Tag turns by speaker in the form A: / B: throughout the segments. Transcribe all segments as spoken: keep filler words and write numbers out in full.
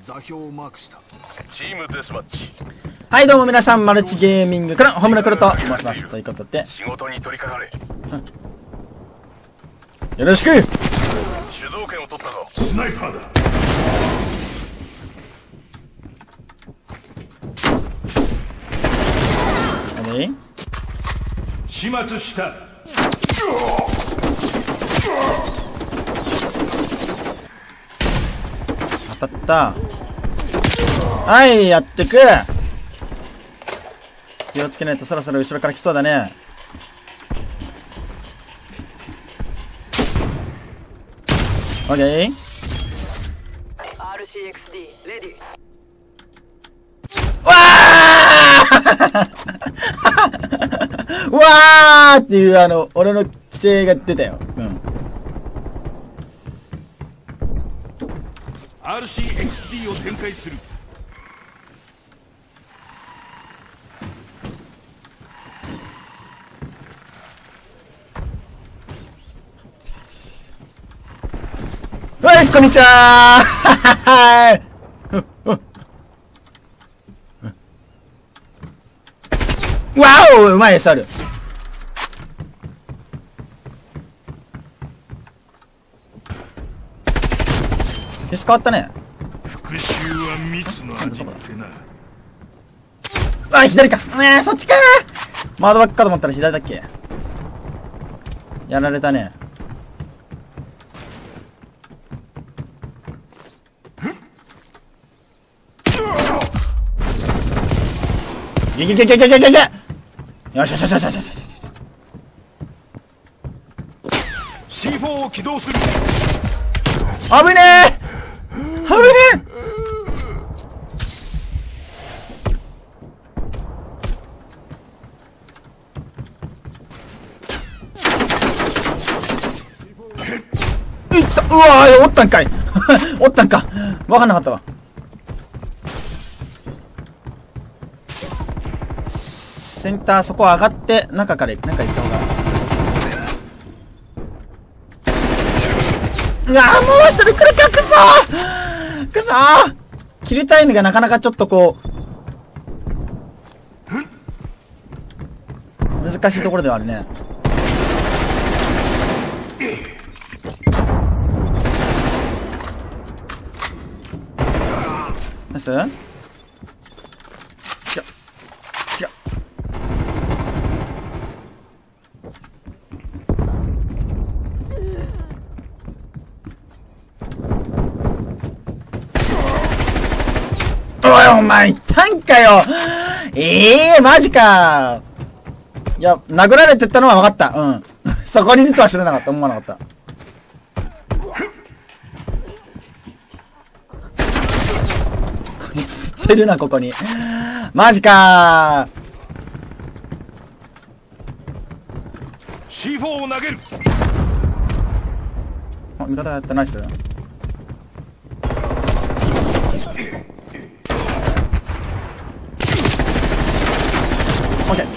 A: 座標をマークした。
B: チームデスマッチ。
C: はいどうも皆さん、マルチゲーミングからホムラクロと申します。ということで
B: 仕事に取り掛かれ。
C: よろしく。
B: 主導権を取ったぞ。
A: スナイパーだ。
C: 何
A: 始末した。
C: 当たった。はい、やってく。気をつけないとそろそろ後ろから来そうだね。オッケー。
D: アールシーエックスディー レディ。
C: わーわーっていうあの俺の規制が出たよ。うん。
A: アールシーエックスディー を展開する。
C: はい、こんにちはー。わお、うまい、猿。ペス変わったね。
A: 復讐は蜜の味ってな。
C: あ、左か。ねえ、そっちか。窓バックかと思ったら左だっけ。やられたね。ゲゲゲゲゲゲゲゲ。よしよしよしよしよしよしよし。
A: シーフォー を起動する。
C: 危ねえ危ねえ。いった。うわー、おったんかい。おったんか。わかんなかったわ。センターそこ上がって中から中行った方が。うわー、もう一人来るか。くそーくそー。キルタイムがなかなかちょっとこう難しいところではあるね。ナイス。違う違う。おい、お前、いったんかよ。ええー、マジか。いや、殴られてったのは分かった。うん。そこにいるとは知らなかった。思わなかった。こいつ釣ってるな、ここに。マジかー。
A: シーフォー を投げる。
C: あ、味方がやった。ナイス。オッケー。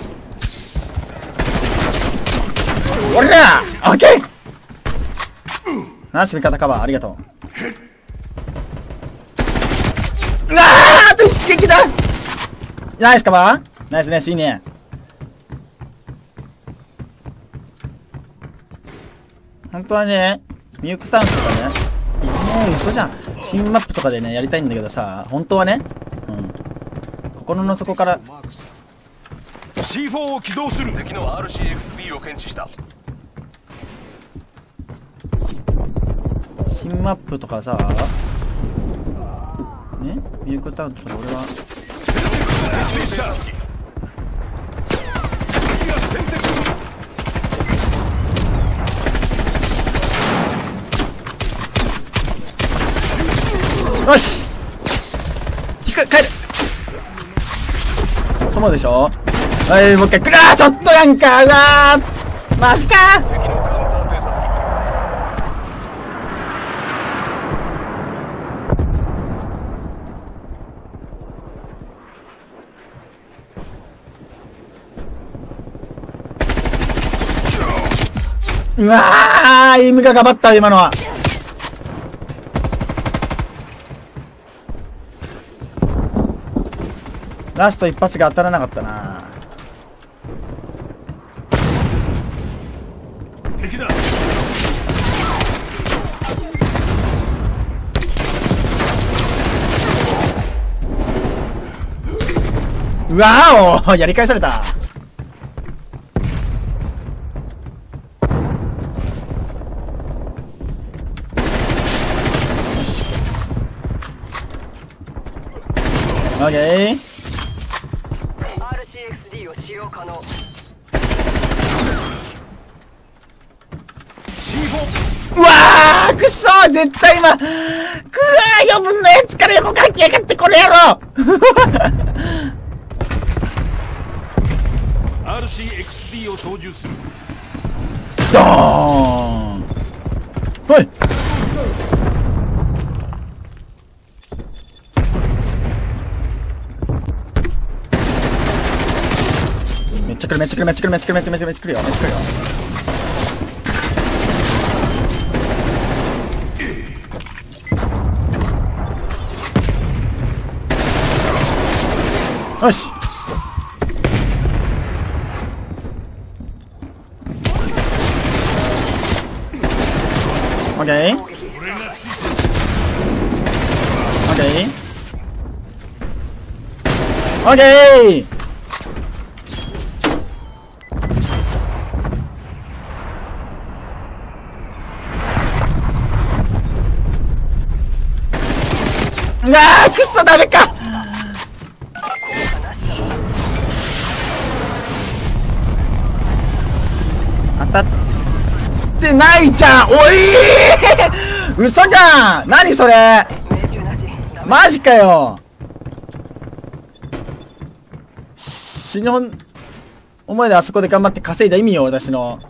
C: おりゃー。オッケー。ナイス味方カバー、ありがとう。うわー、あと一撃だ。ナイスカバー。ナイスナイス、いいね。本当はね、ミュークタウンとかね、もう嘘じゃん。新マップとかでね、やりたいんだけどさ、本当はね、うん。心の底から、
A: シーフォー を起動する。
B: 敵の アールシーエックスディー を検知した。
C: 新マップとかさ、ね、ミュークタウンとかで俺はよし引く、帰る。友でしょ。はい、もう一回くらー。ちょっとやんか。うわー、マジかー。
B: 敵のカウンター偵察機。
C: うわー、イムががばった今のは。 ラスト一発が当たらなかったな。
A: 敵だ。
C: うわおやり返された。よし。オッケー。
D: アールシーエックスディー を使用可能。
A: シーフォー。
C: うわーくそー絶対今くわー余分なやつから横から来やがってこの野郎
A: アールシーエックスディー を操縦する。
C: ドーン。はい。めっちゃ来るめっちゃ来るめっちゃ来るめっちゃ来るめっちゃめっちゃめっちゃ来るよめっちゃ来るよ。よし。オッケー。オッケー。オッケー。うわーくっそダメか。当たってないじゃん。おいー嘘じゃん。何それマジかよ。死ぬ思いであそこで頑張って稼いだ意味よ私の。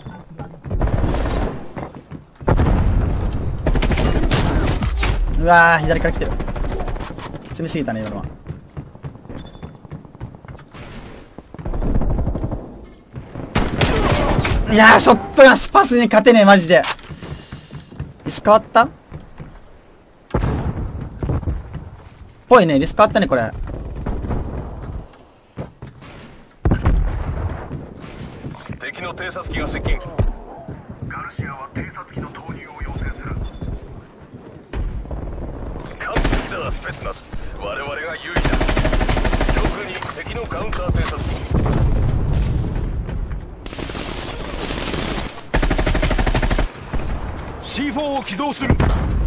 C: うわー左から来てる。攻めすぎたね今のは。いやーショットがスパスに勝てねえマジで。リス変わったぽいね。リス変わったねこれ。
B: 敵の偵察機が接近。
E: ガルシアは偵察機の投入を要請する。
B: 完璧だスペツナス。我々が優位だ。上空に敵のカウンター偵察機。
A: シーフォー を起動する。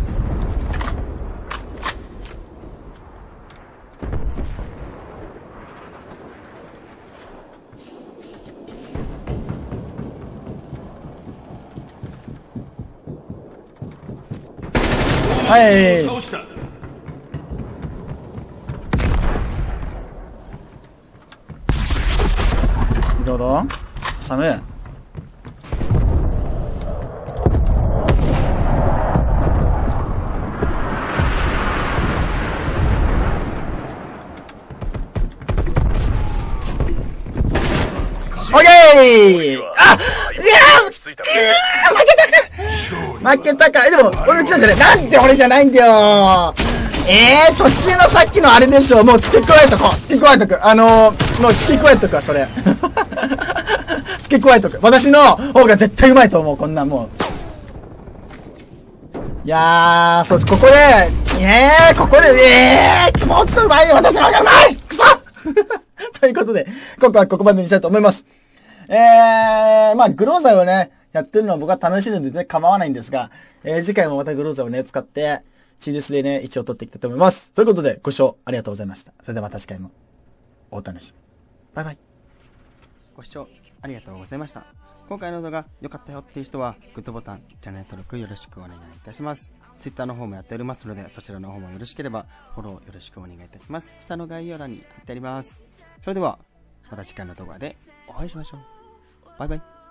C: はい
A: 倒した。
C: どうぞ挟む。オッケー。あ、いやー、負けたか。負けたか。え、でも、俺来たんじゃない。なんで俺じゃないんだよ。えー、途中のさっきのあれでしょ。もう付け加えとこう。付け加えとく。あのー、もう付け加えとくわ、それ。付け加えとく。私の方が絶対うまいと思う、こんなんもう。いやー、そうです。ここで、えー、ここで、えー、もっとうまいよ。私の方がうまいくそということで、今回はここまでにしたいと思います。えー、まあ、グローザイをね、やってるのは僕は楽しいのでね、構わないんですが、えー、次回もまたグローザイをね、使って、チーデスでね、一応取っていきたいと思います。ということで、ご視聴ありがとうございました。それではまた次回も、お楽しみ。バイバイ。ご視聴ありがとうございました。今回の動画良かったよっていう人は、グッドボタン、チャンネル登録よろしくお願いいたします。Twitter の方もやっておりますので、そちらの方もよろしければ、フォローよろしくお願いいたします。下の概要欄に貼ってあります。それでは、また次回の動画でお会いしましょう。バイバイ。